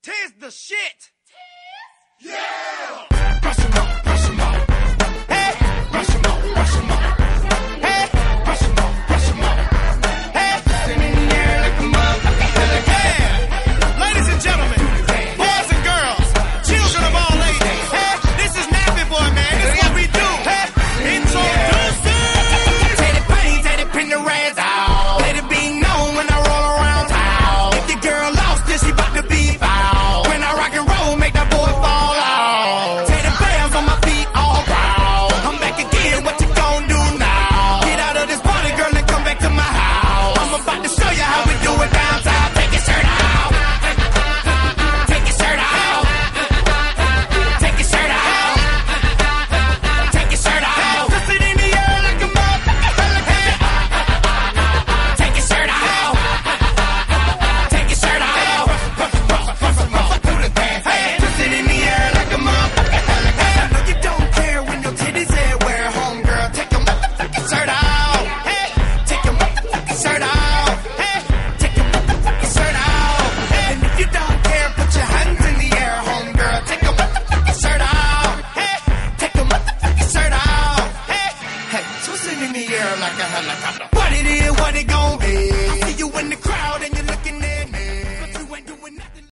Tis the shit. Yeah! Brush 'em up, brush 'em up. Hey! Brush 'em up, brush 'em up. Hey! Brush 'em up, brush 'em up. Hey! Sitting in the air like a motherfucker. Yeah! Ladies and gentlemen, boys and girls, children of all ages. Hey! This is Nappy Boy, man. This is what we do. Hey! Introducing! Take the pain, take the pin the rags out. Let it be known when I roll around town. If your girl lost, then she bout to be foul. When I rock and roll, make that boy fall out. Take the bands on my feet all proud. I'm back again, what you gon' do now? Get out of this party, girl, and come back to my house. I'm about to show you how we do it downtown. Take your shirt out. Take your shirt out. Take your shirt out. Take your shirt out. Twist it in the air like a motherfucker. Take your shirt out. Take your shirt out. Do the dance. Twist it in the air like a motherfucker. I know you don't care when your titties everywhere, homegirl. Take your motherfucking shirt out. Take your motherfucking shirt out. Take your motherfucking shirt out. And if you don't care, put your hands in the air, homegirl. Take your motherfucking shirt out. Take your motherfucking shirt out. Hey, twist it in the air like a helicopter. What it is, what it gon' be? I see you in the crowd and you look